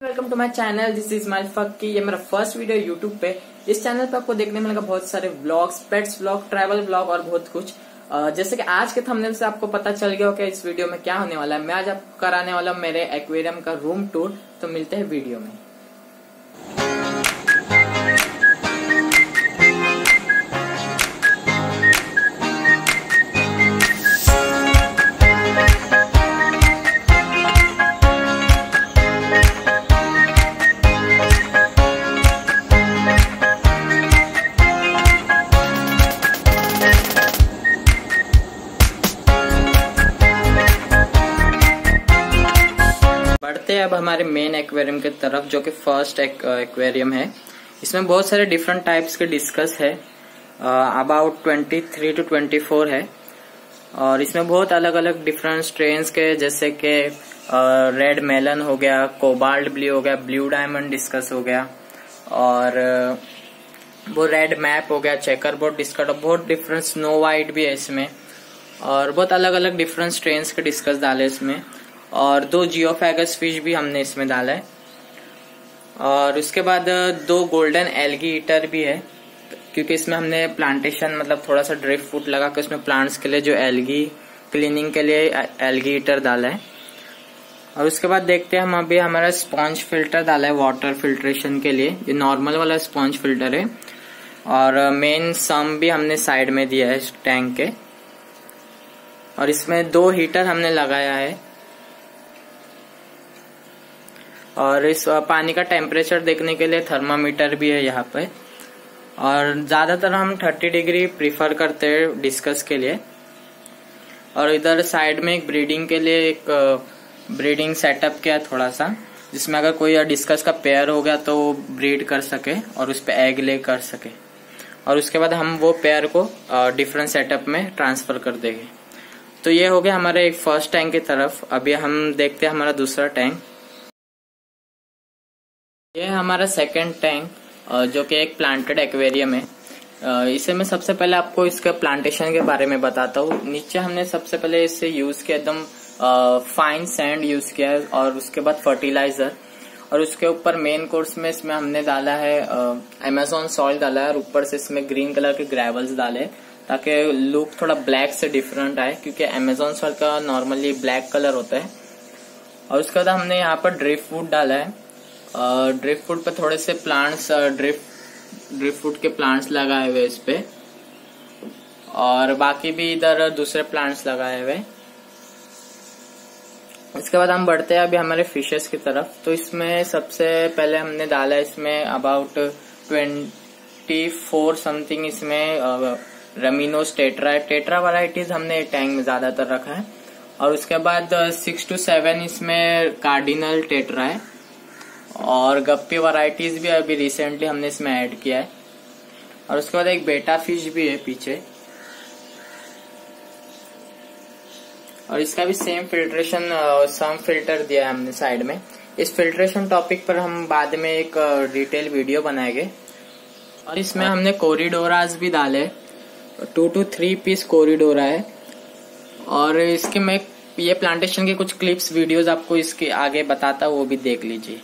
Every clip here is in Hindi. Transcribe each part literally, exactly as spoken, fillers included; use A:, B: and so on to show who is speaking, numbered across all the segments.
A: Welcome to my channel, this is my फक्की। ये मेरा फर्स्ट वीडियो यूट्यूब पे। इस चैनल पे आपको देखने मिलेगा बहुत सारे vlogs, pets vlog, travel vlog और बहुत कुछ। जैसे कि आज के थंबनेल से आपको पता चल गया हो कि इस वीडियो में क्या होने वाला है। मैं आज आपको कराने वाला हूँ मेरे एक्वेरियम का रूम टूर। तो मिलते हैं वीडियो में। बढ़ते हैं अब हमारे मेन एक्वेरियम की तरफ, जो कि फर्स्ट एक्वेरियम है। इसमें बहुत सारे डिफरेंट टाइप्स के डिस्कस है, about twenty three to twenty four है। और इसमें बहुत अलग अलग डिफरेंट स्ट्रेन्स के, जैसे कि रेड मेलन हो गया, कोबाल्ट ब्लू हो गया, ब्लू डायमंड डिस्कस हो गया, और वो रेड मैप हो गया, चेकर बोर्ड डिस्कस, बहुत डिफरेंट स्नो वाइट भी है इसमें। और बहुत अलग अलग डिफरेंट स्ट्रेन्स के डिस्कस डाले इसमें। और दो जियोफैगस फिश भी हमने इसमें डाला है। और उसके बाद दो गोल्डन एल्गी ईटर भी है, क्योंकि इसमें हमने प्लांटेशन मतलब थोड़ा सा ड्रिफ्ट फूड लगा के उसमें प्लांट्स के लिए जो एल्गी क्लीनिंग के लिए एल्गी ईटर डाला है। और उसके बाद देखते हैं हम अभी हमारा स्पॉन्ज फिल्टर डाला है वाटर फिल्ट्रेशन के लिए। ये नॉर्मल वाला स्पॉन्ज फिल्टर है। और मेन सम भी हमने साइड में दिया है इस टैंक के। और इसमें दो हीटर हमने लगाया है। और इस पानी का टेम्परेचर देखने के लिए थर्मामीटर भी है यहाँ पे। और ज्यादातर हम थर्टी डिग्री प्रीफर करते हैं डिस्कस के लिए। और इधर साइड में एक ब्रीडिंग के लिए एक ब्रीडिंग सेटअप किया थोड़ा सा, जिसमें अगर कोई डिस्कस का पेयर हो गया तो वो ब्रीड कर सके और उस पर एग ले कर सके। और उसके बाद हम वो पेयर को डिफरेंट सेटअप में ट्रांसफर कर देंगे। तो ये हो गया हमारे एक फर्स्ट टैंक की तरफ। अभी हम देखते हैं हमारा दूसरा टैंक। ये है हमारा सेकंड टैंक, जो कि एक प्लांटेड एक्वेरियम है। इसे मैं सबसे पहले आपको इसके प्लांटेशन के बारे में बताता हूँ। नीचे हमने सबसे पहले इसे यूज किया, एकदम फाइन सैंड यूज किया है। और उसके बाद फर्टिलाइजर। और उसके ऊपर मेन कोर्स में इसमें हमने डाला है अमेज़न सॉइल डाला है। और ऊपर से इसमें ग्रीन कलर के ग्रेवल्स डाले, ताकि लुक थोड़ा ब्लैक से डिफरेंट आए, क्योंकि अमेज़न सॉइल का नॉर्मली ब्लैक कलर होता है। और उसके बाद हमने यहाँ पर ड्रिफ्ट फूड डाला है। ड्रिफ्ट फूड पे थोड़े से प्लांट्स, ड्रिफ्ट ड्रिफ्ट फूड के प्लांट्स लगाए हुए इस पे। और बाकी भी इधर दूसरे प्लांट्स लगाए हुए। इसके बाद हम बढ़ते हैं अभी हमारे फिशेस की तरफ। तो इसमें सबसे पहले हमने डाला इसमें अबाउट ट्वेंटी फोर समथिंग इसमें रमीनोस टेट्रा है। टेट्रा वैरायटीज हमने टैंक में ज्यादातर रखा है। और उसके बाद सिक्स टू सेवन इसमें कार्डिनल टेट्रा है। और गप्पी वैरायटीज भी अभी रिसेंटली हमने इसमें ऐड किया है। और उसके बाद एक बेटा फिश भी है पीछे। और इसका भी सेम फिल्ट्रेशन, सम फिल्टर दिया है हमने साइड में। इस फिल्ट्रेशन टॉपिक पर हम बाद में एक डिटेल वीडियो बनाएंगे। और इसमें हमने कोरिडोरास भी डाले, two to three piece corydora है। और इसके मैं ये प्लांटेशन के कुछ क्लिप्स वीडियोस आपको इसके आगे बताता हूँ, वो भी देख लीजिए।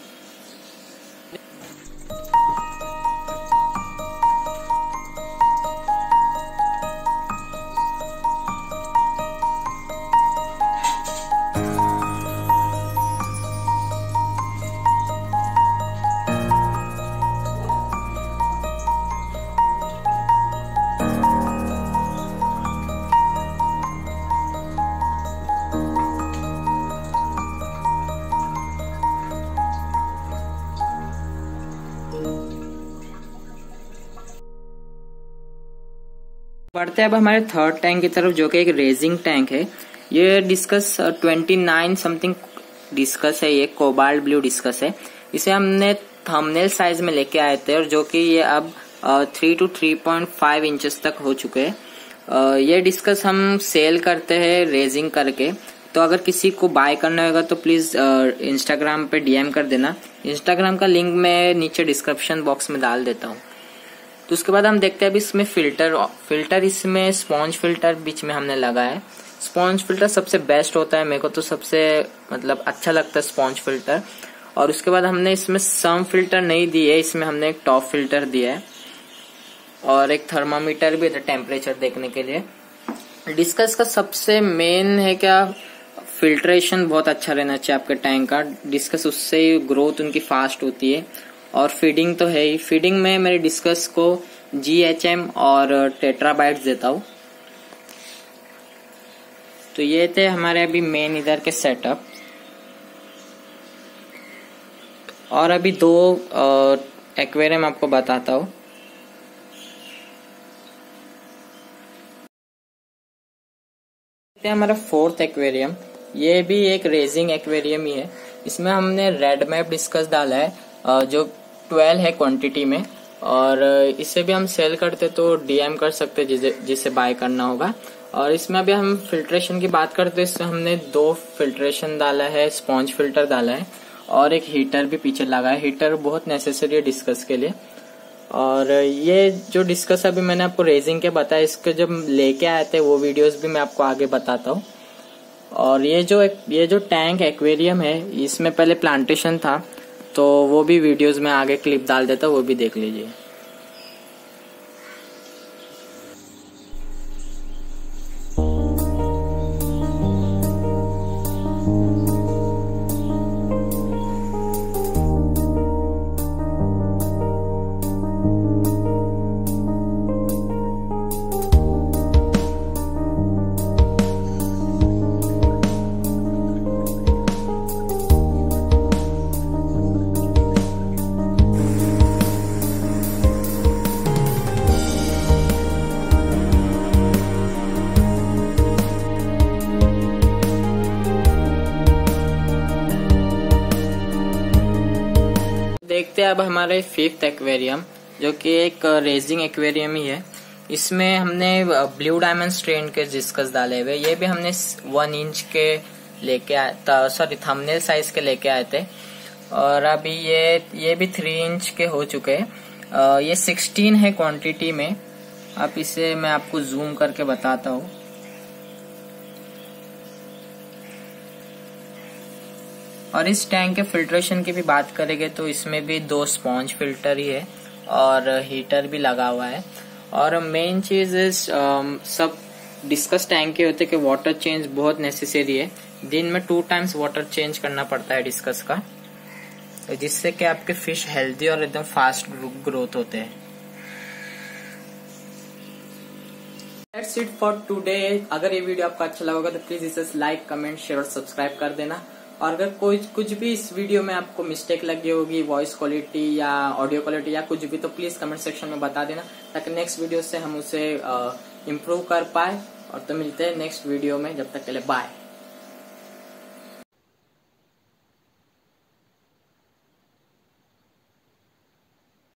A: बढ़ते हैं अब हमारे थर्ड टैंक की तरफ, जो कि एक रेजिंग टैंक है। ये discus twenty nine something discus है। ये कोबाल्ट ब्लू डिस्कस है। इसे हमने थंबनेल साइज में लेके आए थे, और जो कि ये अब three to three point five inches तक हो चुके हैं। ये डिस्कस हम सेल करते हैं रेजिंग करके। तो अगर किसी को बाय करना होगा तो प्लीज इंस्टाग्राम पे डीएम कर देना। इंस्टाग्राम का लिंक मैं नीचे डिस्क्रिप्शन बॉक्स में डाल देता हूँ। तो उसके बाद हम देखते हैं अभी इसमें फिल्टर फिल्टर इसमें स्पॉन्ज फिल्टर बीच में हमने लगाया है। स्पॉन्ज फिल्टर सबसे बेस्ट होता है, मेरे को तो सबसे मतलब अच्छा लगता है स्पॉन्ज फिल्टर। और उसके बाद हमने इसमें सम फिल्टर नहीं दिए, इसमें हमने एक टॉप फिल्टर दिया है और एक थर्मामीटर भी है टेम्परेचर देखने के लिए। डिस्कस का सबसे मेन है क्या, फिल्ट्रेशन बहुत अच्छा रहना चाहिए आपके टैंक का। डिस्कस उससे ग्रोथ उनकी फास्ट होती है और फीडिंग तो है ही। फीडिंग में मेरे डिस्कस को जी एच एम और टेट्राबाइट्स देता हूँ। तो ये थे हमारे अभी मेन इधर के सेटअप। और अभी दो एक्वेरियम आपको बताता हूँ। हमारा फोर्थ एक्वेरियम, ये भी एक रेजिंग एक्वेरियम ही है। इसमें हमने रेड मैप डिस्कस डाला है जो ट्वेल्व है क्वांटिटी में, और इसे भी हम सेल करते तो डीएम कर सकते जिसे जिसे बाय करना होगा। और इसमें अभी हम फिल्ट्रेशन की बात करते हैं, इसमें हमने दो फिल्ट्रेशन डाला है, स्पॉन्ज फिल्टर डाला है और एक हीटर भी पीछे लगा है। हीटर बहुत नेसेसरी है डिस्कस के लिए। और ये जो डिस्कस अभी मैंने आपको रेजिंग के बताया, इसके जब लेके आए थे वो वीडियोस भी मैं आपको आगे बताता हूँ। और ये जो ये जो टैंक एक्वेरियम है, इसमें पहले प्लांटेशन था, तो वो भी वीडियोस में आगे क्लिप डाल देता हूँ, वो भी देख लीजिए। देखते हैं अब हमारे फिफ्थ एक्वेरियम, जो कि एक रेजिंग एक्वेरियम ही है। इसमें हमने ब्लू डायमंड स्ट्रेन के डिस्कस डाले हुए। ये भी हमने वन इंच के लेके आए, सॉरी थंबनेल साइज के लेके आए थे। और अभी ये ये भी थ्री इंच के हो चुके हैं। ये सिक्सटीन है क्वांटिटी में। अब इसे मैं आपको जूम करके बताता हूँ। और इस टैंक के फिल्ट्रेशन की भी बात करेंगे तो इसमें भी दो स्पॉन्ज फिल्टर ही है और हीटर भी लगा हुआ है। और मेन चीज इस सब डिस्कस टैंक के होते कि वाटर चेंज बहुत नेसेसरी है। दिन में टू टाइम्स वाटर चेंज करना पड़ता है डिस्कस का, जिससे कि आपके फिश हेल्दी और एकदम फास्ट ग्रोथ होते हैं। That's it for today। अगर ये वीडियो आपको अच्छा लगा तो प्लीज इसे लाइक, कमेंट, शेयर और सब्सक्राइब कर देना। और अगर कोई कुछ भी इस वीडियो में आपको मिस्टेक लगी होगी, वॉइस क्वालिटी या ऑडियो क्वालिटी या कुछ भी, तो प्लीज कमेंट सेक्शन में बता देना, ताकि नेक्स्ट वीडियो से हम उसे इम्प्रूव कर पाए। और तो मिलते हैं नेक्स्ट वीडियो में, जब तक के लिए बाय।